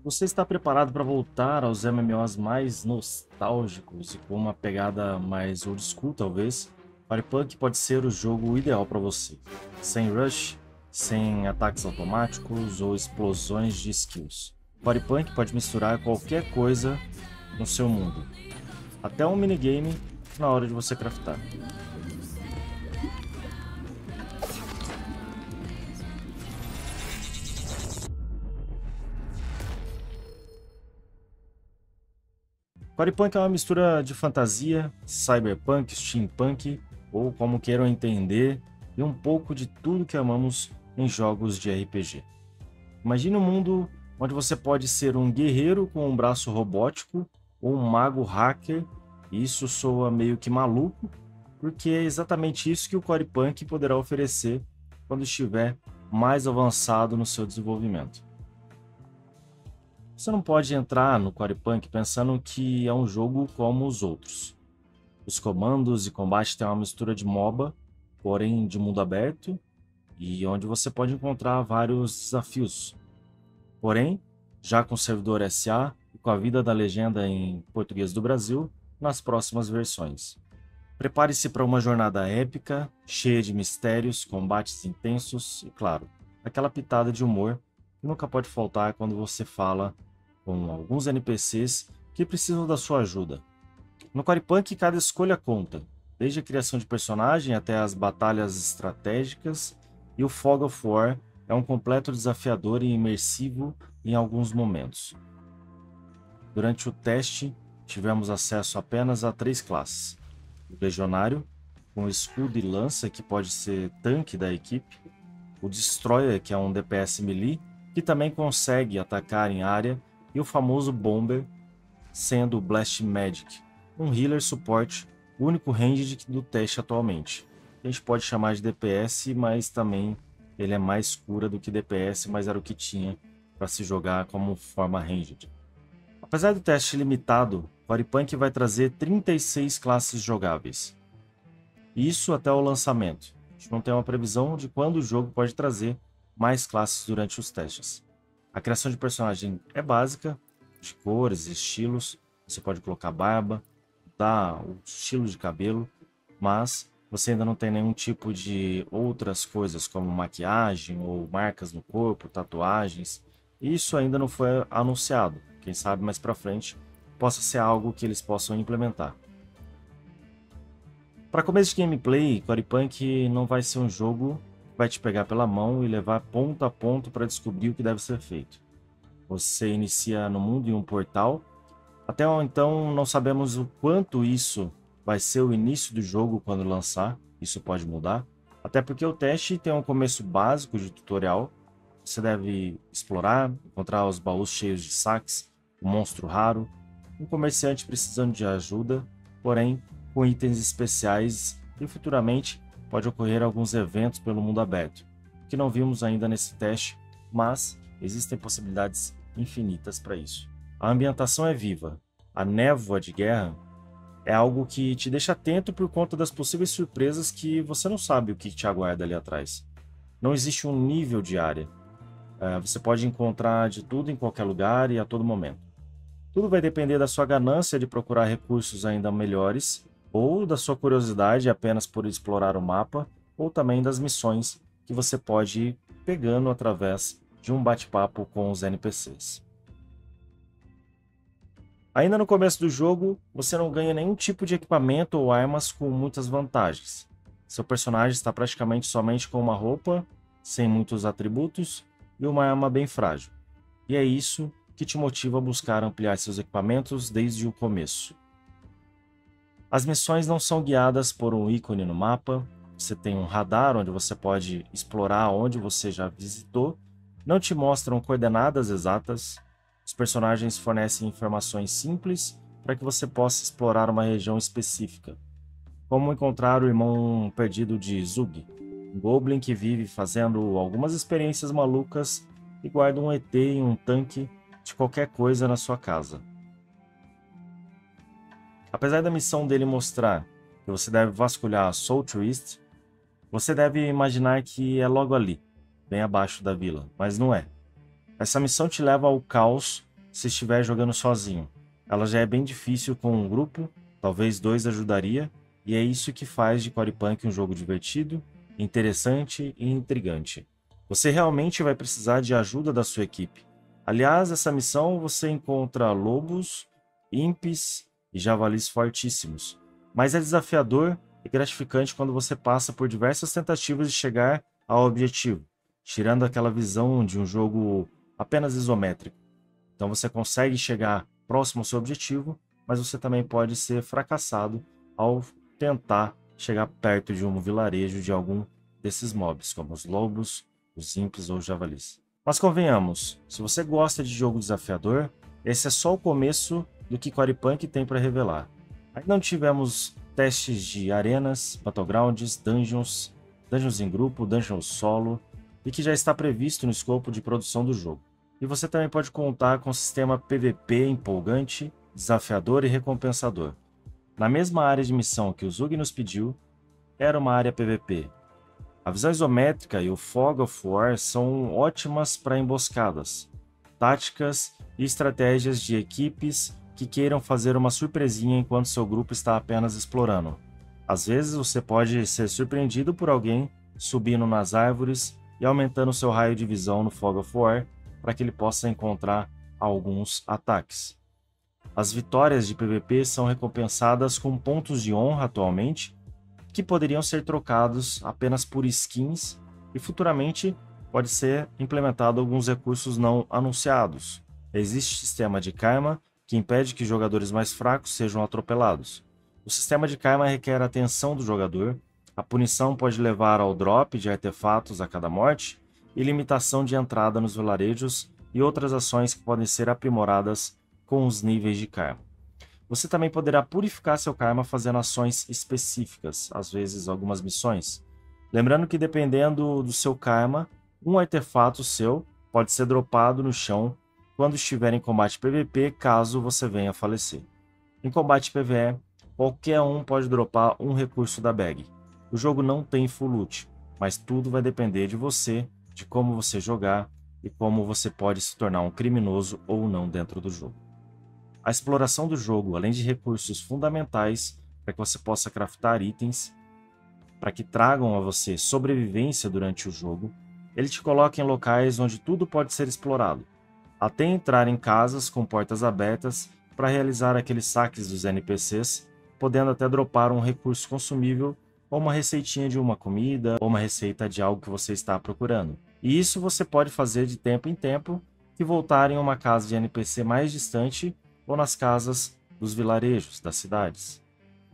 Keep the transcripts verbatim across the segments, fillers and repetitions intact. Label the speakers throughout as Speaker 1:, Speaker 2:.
Speaker 1: Você está preparado para voltar aos M M Os mais nostálgicos e com uma pegada mais old school, talvez? Parapunk pode ser o jogo ideal para você. Sem rush, sem ataques automáticos ou explosões de skills. Parapunk pode misturar qualquer coisa no seu mundo, até um minigame na hora de você craftar. Parapunk é uma mistura de fantasia, cyberpunk, steampunk, ou como queiram entender, e um pouco de tudo que amamos em jogos de R P G. Imagine um mundo onde você pode ser um guerreiro com um braço robótico ou um mago hacker, e isso soa meio que maluco, porque é exatamente isso que o Corepunk poderá oferecer quando estiver mais avançado no seu desenvolvimento. Você não pode entrar no Corepunk pensando que é um jogo como os outros. Os comandos e combate têm uma mistura de MOBA, porém de mundo aberto, e onde você pode encontrar vários desafios. Porém, já com o servidor S A e com a vida da legenda em português do Brasil nas próximas versões. Prepare-se para uma jornada épica, cheia de mistérios, combates intensos e, claro, aquela pitada de humor que nunca pode faltar quando você fala com alguns N P Cs que precisam da sua ajuda. No Corepunk, cada escolha conta, desde a criação de personagem até as batalhas estratégicas, e o Fog of War é um completo desafiador e imersivo em alguns momentos. Durante o teste, tivemos acesso apenas a três classes: o Legionário, com escudo e lança, que pode ser tanque da equipe; o Destroyer, que é um D P S melee, que também consegue atacar em área; e o famoso Bomber, sendo o Blast Magic, um healer suporte, o único ranged do teste atualmente. A gente pode chamar de D P S, mas também ele é mais cura do que D P S, mas era o que tinha para se jogar como forma ranged. Apesar do teste limitado, o Corepunk vai trazer trinta e seis classes jogáveis. Isso até o lançamento. A gente não tem uma previsão de quando o jogo pode trazer mais classes durante os testes. A criação de personagem é básica, de cores, estilos. Você pode colocar barba, mudar o estilo de cabelo, mas você ainda não tem nenhum tipo de outras coisas como maquiagem ou marcas no corpo, tatuagens. Isso ainda não foi anunciado. Quem sabe mais pra frente possa ser algo que eles possam implementar. Para começo de gameplay, Corepunk não vai ser um jogo que vai te pegar pela mão e levar ponto a ponto para descobrir o que deve ser feito. Você inicia no mundo em um portal. Até então não sabemos o quanto isso vai ser o início do jogo quando lançar. Isso pode mudar. Até porque o teste tem um começo básico de tutorial. Você deve explorar, encontrar os baús cheios de saques, um monstro raro, um comerciante precisando de ajuda, porém com itens especiais, e futuramente pode ocorrer alguns eventos pelo mundo aberto, que não vimos ainda nesse teste, mas existem possibilidades infinitas para isso. A ambientação é viva. A névoa de guerra é algo que te deixa atento por conta das possíveis surpresas que você não sabe o que te aguarda ali atrás. Não existe um nível de área. É, você pode encontrar de tudo em qualquer lugar e a todo momento. Tudo vai depender da sua ganância de procurar recursos ainda melhores, ou da sua curiosidade apenas por explorar o mapa, ou também das missões que você pode ir pegando através de um bate-papo com os N P Cs. Ainda no começo do jogo, você não ganha nenhum tipo de equipamento ou armas com muitas vantagens. Seu personagem está praticamente somente com uma roupa, sem muitos atributos, e uma arma bem frágil. E é isso que te motiva a buscar ampliar seus equipamentos desde o começo. As missões não são guiadas por um ícone no mapa. Você tem um radar onde você pode explorar onde você já visitou. Não te mostram coordenadas exatas. Os personagens fornecem informações simples para que você possa explorar uma região específica, como encontrar o irmão perdido de Zug, um goblin que vive fazendo algumas experiências malucas e guarda um E T em um tanque de qualquer coisa na sua casa. Apesar da missão dele mostrar que você deve vasculhar a Soul Trist, você deve imaginar que é logo ali, bem abaixo da vila, mas não é. Essa missão te leva ao caos se estiver jogando sozinho. Ela já é bem difícil com um grupo, talvez dois ajudaria, e é isso que faz de Corypunk um jogo divertido, interessante e intrigante. Você realmente vai precisar de ajuda da sua equipe. Aliás, essa missão você encontra lobos, impis e javalis fortíssimos, mas é desafiador e gratificante quando você passa por diversas tentativas de chegar ao objetivo, tirando aquela visão de um jogo apenas isométrico. Então você consegue chegar próximo ao seu objetivo, mas você também pode ser fracassado ao tentar chegar perto de um vilarejo de algum desses mobs, como os lobos, os impis ou os javalis. Mas convenhamos, se você gosta de jogo desafiador, esse é só o começo do que Corypunk tem para revelar. Ainda não tivemos testes de arenas, battlegrounds, dungeons, dungeons em grupo, dungeons solo, e que já está previsto no escopo de produção do jogo. E você também pode contar com um sistema P V P empolgante, desafiador e recompensador. Na mesma área de missão que o Zug nos pediu, era uma área P V P. A visão isométrica e o Fog of War são ótimas para emboscadas, táticas e estratégias de equipes que queiram fazer uma surpresinha enquanto seu grupo está apenas explorando. Às vezes você pode ser surpreendido por alguém subindo nas árvores e aumentando seu raio de visão no Fog of War para que ele possa encontrar alguns ataques. As vitórias de P V P são recompensadas com pontos de honra atualmente, que poderiam ser trocados apenas por skins e futuramente pode ser implementado alguns recursos não anunciados. Existe sistema de karma que impede que jogadores mais fracos sejam atropelados. O sistema de karma requer a atenção do jogador, a punição pode levar ao drop de artefatos a cada morte e limitação de entrada nos vilarejos e outras ações que podem ser aprimoradas com os níveis de karma. Você também poderá purificar seu karma fazendo ações específicas, às vezes algumas missões. Lembrando que dependendo do seu karma, um artefato seu pode ser dropado no chão quando estiver em combate P V P, caso você venha a falecer. Em combate P V E, qualquer um pode dropar um recurso da bag. O jogo não tem full loot, mas tudo vai depender de você, de como você jogar e como você pode se tornar um criminoso ou não dentro do jogo. A exploração do jogo, além de recursos fundamentais para que você possa craftar itens, para que tragam a você sobrevivência durante o jogo, ele te coloca em locais onde tudo pode ser explorado, até entrar em casas com portas abertas para realizar aqueles saques dos N P Cs, podendo até dropar um recurso consumível ou uma receitinha de uma comida ou uma receita de algo que você está procurando. E isso você pode fazer de tempo em tempo que voltar em uma casa de N P C mais distante ou nas casas dos vilarejos, das cidades.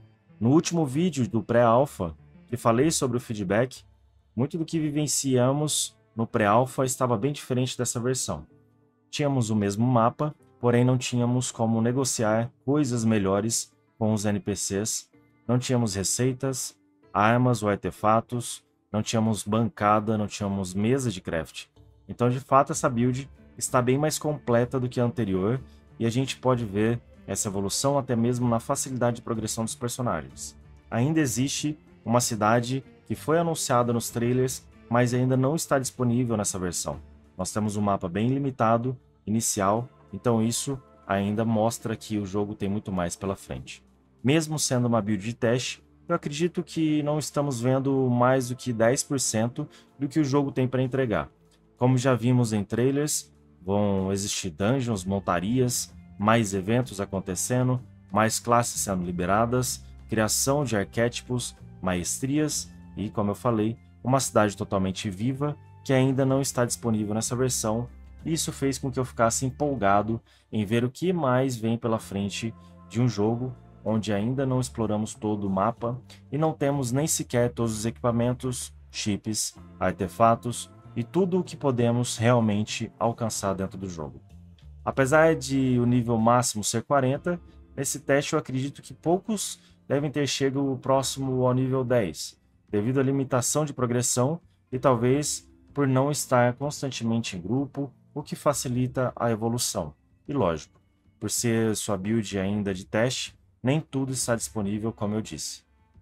Speaker 1: No último vídeo do pré-alpha, que falei sobre o feedback, muito do que vivenciamos no pré-alpha estava bem diferente dessa versão. Tínhamos o mesmo mapa, porém não tínhamos como negociar coisas melhores com os N P Cs, não tínhamos receitas, armas ou artefatos, não tínhamos bancada, não tínhamos mesa de craft. Então, de fato, essa build está bem mais completa do que a anterior, e a gente pode ver essa evolução até mesmo na facilidade de progressão dos personagens. Ainda existe uma cidade que foi anunciada nos trailers, mas ainda não está disponível nessa versão. Nós temos um mapa bem limitado, inicial, então isso ainda mostra que o jogo tem muito mais pela frente. Mesmo sendo uma build de teste, eu acredito que não estamos vendo mais do que dez por cento do que o jogo tem para entregar. Como já vimos em trailers, vão existir dungeons, montarias, mais eventos acontecendo, mais classes sendo liberadas, criação de arquétipos, maestrias e, como eu falei, uma cidade totalmente viva que ainda não está disponível nessa versão. Isso fez com que eu ficasse empolgado em ver o que mais vem pela frente de um jogo onde ainda não exploramos todo o mapa e não temos nem sequer todos os equipamentos, chips, artefatos e tudo o que podemos realmente alcançar dentro do jogo. Apesar de o nível máximo ser quarenta, nesse teste eu acredito que poucos devem ter chegado próximo ao nível dez, devido à limitação de progressão e talvez por não estar constantemente em grupo, o que facilita a evolução. E lógico, por ser sua build ainda de teste, nem tudo está disponível, como eu disse.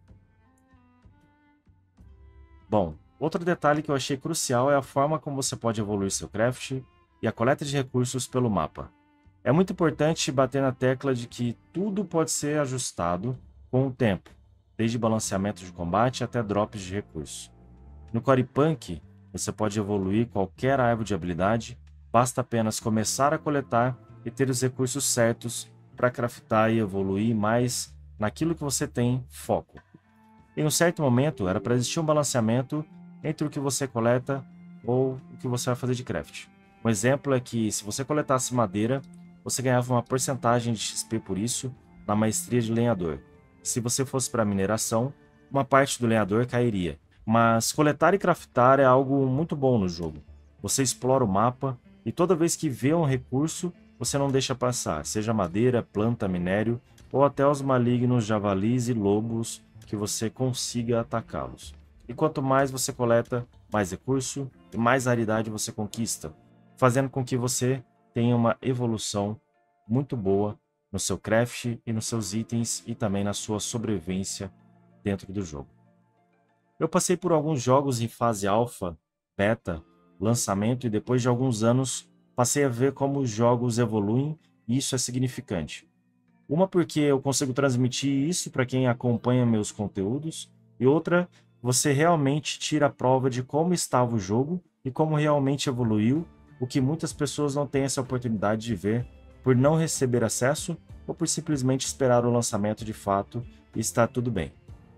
Speaker 1: Bom, outro detalhe que eu achei crucial é a forma como você pode evoluir seu craft e a coleta de recursos pelo mapa. É muito importante bater na tecla de que tudo pode ser ajustado com o tempo, desde balanceamento de combate até drops de recursos. No Core Punk, você pode evoluir qualquer árvore de habilidade, basta apenas começar a coletar e ter os recursos certos para craftar e evoluir mais naquilo que você tem foco. Em um certo momento, era para existir um balanceamento entre o que você coleta ou o que você vai fazer de craft. Um exemplo é que se você coletasse madeira, você ganhava uma porcentagem de X P por isso na maestria de lenhador. Se você fosse para mineração, uma parte do lenhador cairia. Mas coletar e craftar é algo muito bom no jogo. Você explora o mapa e toda vez que vê um recurso, você não deixa passar, seja madeira, planta, minério ou até os malignos javalis e lobos que você consiga atacá-los. E quanto mais você coleta, mais recurso e mais raridade você conquista, fazendo com que você tenha uma evolução muito boa no seu craft e nos seus itens e também na sua sobrevivência dentro do jogo. Eu passei por alguns jogos em fase alfa, beta, lançamento e depois de alguns anos passei a ver como os jogos evoluem e isso é significante. Uma porque eu consigo transmitir isso para quem acompanha meus conteúdos e outra, você realmente tira a prova de como estava o jogo e como realmente evoluiu, o que muitas pessoas não têm essa oportunidade de ver por não receber acesso ou por simplesmente esperar o lançamento de fato e estar tudo bem.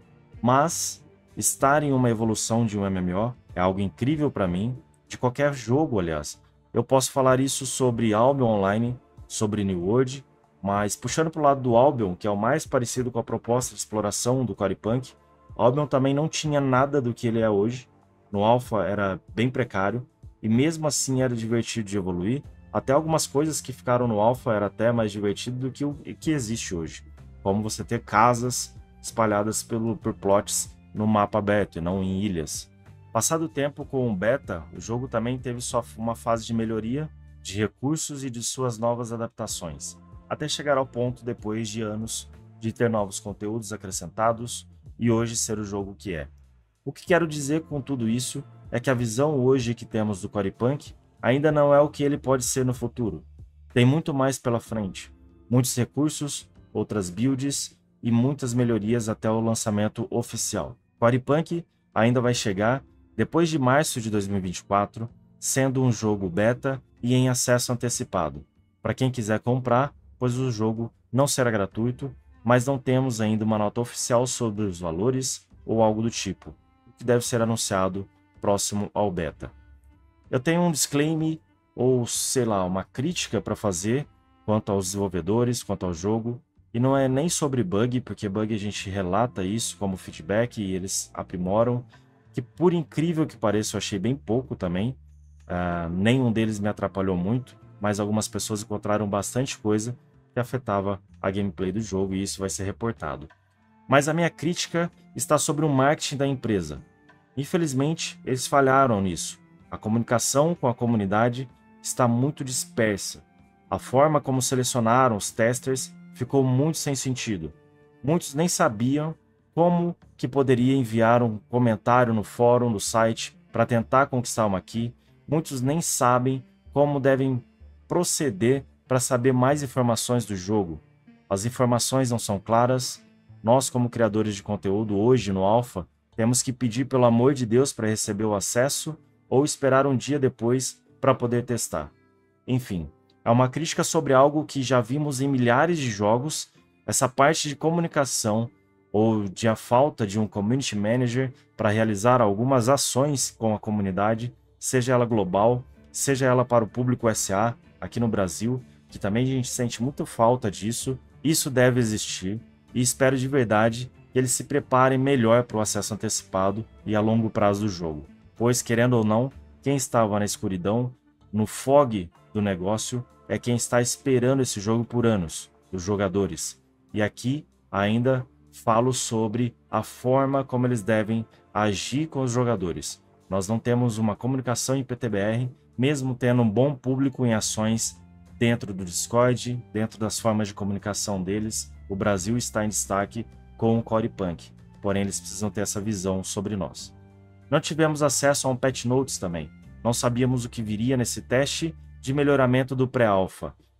Speaker 1: Mas estar em uma evolução de um M M O é algo incrível para mim, de qualquer jogo, aliás. Eu posso falar isso sobre Albion Online, sobre New World, mas puxando para o lado do Albion, que é o mais parecido com a proposta de exploração do Core Punk, Albion também não tinha nada do que ele é hoje. No Alpha era bem precário, e mesmo assim era divertido de evoluir. Até algumas coisas que ficaram no Alpha era até mais divertido do que o que existe hoje, como você ter casas espalhadas pelo, por plots no mapa aberto e não em ilhas. Passado o tempo com o beta, o jogo também teve só uma fase de melhoria de recursos e de suas novas adaptações, até chegar ao ponto depois de anos de ter novos conteúdos acrescentados e hoje ser o jogo que é. O que quero dizer com tudo isso é que a visão hoje que temos do Core Punk ainda não é o que ele pode ser no futuro. Tem muito mais pela frente, muitos recursos, outras builds e muitas melhorias até o lançamento oficial. Core Punk ainda vai chegar depois de março de dois mil e vinte e quatro, sendo um jogo beta e em acesso antecipado, para quem quiser comprar, pois o jogo não será gratuito, mas não temos ainda uma nota oficial sobre os valores ou algo do tipo, que deve ser anunciado próximo ao beta. Eu tenho um disclaimer ou, sei lá, uma crítica para fazer quanto aos desenvolvedores, quanto ao jogo, e não é nem sobre bug, porque bug a gente relata isso como feedback e eles aprimoram, que por incrível que pareça eu achei bem pouco também, uh, nenhum deles me atrapalhou muito, mas algumas pessoas encontraram bastante coisa que afetava a gameplay do jogo e isso vai ser reportado. Mas a minha crítica está sobre o marketing da empresa. Infelizmente, eles falharam nisso. A comunicação com a comunidade está muito dispersa. A forma como selecionaram os testers ficou muito sem sentido. Muitos nem sabiam como que poderia enviar um comentário no fórum do site para tentar conquistar uma key. Muitos nem sabem como devem proceder para saber mais informações do jogo. As informações não são claras. Nós, como criadores de conteúdo hoje no Alpha, temos que pedir pelo amor de Deus para receber o acesso ou esperar um dia depois para poder testar. Enfim, é uma crítica sobre algo que já vimos em milhares de jogos, essa parte de comunicação ou de a falta de um community manager para realizar algumas ações com a comunidade, seja ela global, seja ela para o público S A aqui no Brasil, que também a gente sente muita falta disso. Isso deve existir e espero de verdade que eles se preparem melhor para o acesso antecipado e a longo prazo do jogo, pois querendo ou não, quem estava na escuridão, no fog do negócio, é quem está esperando esse jogo por anos, os jogadores. E aqui ainda falo sobre a forma como eles devem agir com os jogadores. Nós não temos uma comunicação em P T B R, mesmo tendo um bom público em ações dentro do Discord, dentro das formas de comunicação deles. O Brasil está em destaque com o Core Punk, porém eles precisam ter essa visão sobre nós. Não tivemos acesso a um patch notes também. Não sabíamos o que viria nesse teste de melhoramento do pré-alpha.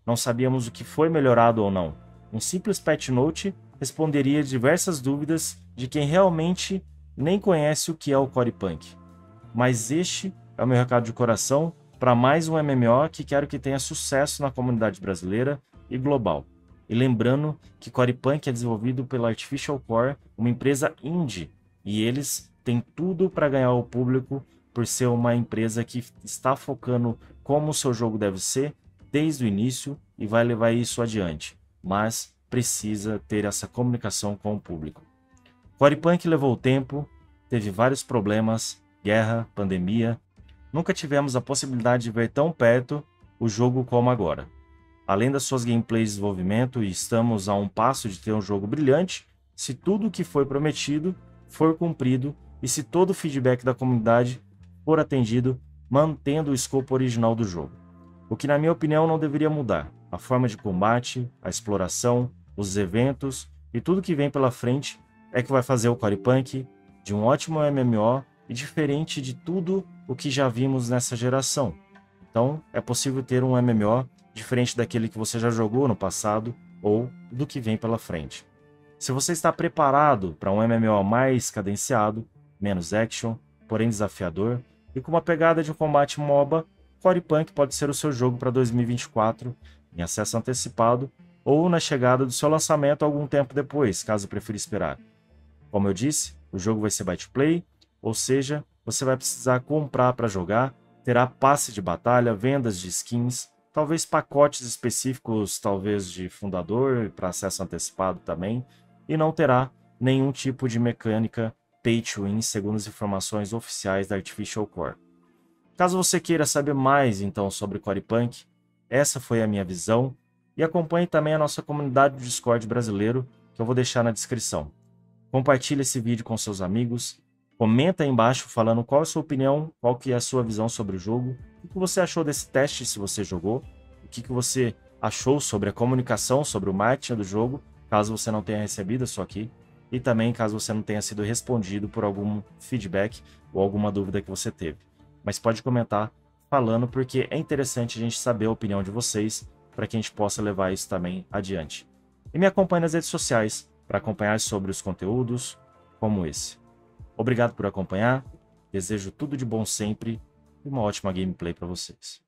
Speaker 1: não sabíamos o que foi melhorado ou não. Um simples patch note responderia diversas dúvidas de quem realmente nem conhece o que é o CorePunk. Mas este é o meu recado de coração para mais um M M O que quero que tenha sucesso na comunidade brasileira e global. E lembrando que CorePunk é desenvolvido pela Artificial Core, uma empresa indie, e eles têm tudo para ganhar o público por ser uma empresa que está focando como o seu jogo deve ser desde o início e vai levar isso adiante, mas precisa ter essa comunicação com o público. CorePunk levou tempo, teve vários problemas, guerra, pandemia. Nunca tivemos a possibilidade de ver tão perto o jogo como agora. Além das suas gameplays de desenvolvimento, e estamos a um passo de ter um jogo brilhante, se tudo o que foi prometido for cumprido e se todo o feedback da comunidade for atendido, mantendo o escopo original do jogo. O que na minha opinião não deveria mudar, a forma de combate, a exploração, os eventos e tudo que vem pela frente é que vai fazer o CorePunk de um ótimo M M O e diferente de tudo o que já vimos nessa geração. Então é possível ter um M M O diferente daquele que você já jogou no passado ou do que vem pela frente. Se você está preparado para um M M O mais cadenciado, menos action, porém desafiador e com uma pegada de um combate MOBA, CorePunk pode ser o seu jogo para dois mil e vinte e quatro em acesso antecipado ou na chegada do seu lançamento algum tempo depois, caso prefira esperar. Como eu disse, o jogo vai ser buy to play, ou seja, você vai precisar comprar para jogar, terá passe de batalha, vendas de skins, talvez pacotes específicos, talvez de fundador para acesso antecipado também, e não terá nenhum tipo de mecânica pay to win, segundo as informações oficiais da Artificial Core. Caso você queira saber mais então sobre CorePunk, essa foi a minha visão, e acompanhe também a nossa comunidade do Discord brasileiro, que eu vou deixar na descrição. Compartilhe esse vídeo com seus amigos, comenta aí embaixo falando qual é a sua opinião, qual que é a sua visão sobre o jogo, o que você achou desse teste se você jogou, o que você achou sobre a comunicação, sobre o marketing do jogo, caso você não tenha recebido isso aqui, e também caso você não tenha sido respondido por algum feedback ou alguma dúvida que você teve. Mas pode comentar falando porque é interessante a gente saber a opinião de vocês para que a gente possa levar isso também adiante. E me acompanhe nas redes sociais para acompanhar sobre os conteúdos como esse. Obrigado por acompanhar, desejo tudo de bom sempre e uma ótima gameplay para vocês.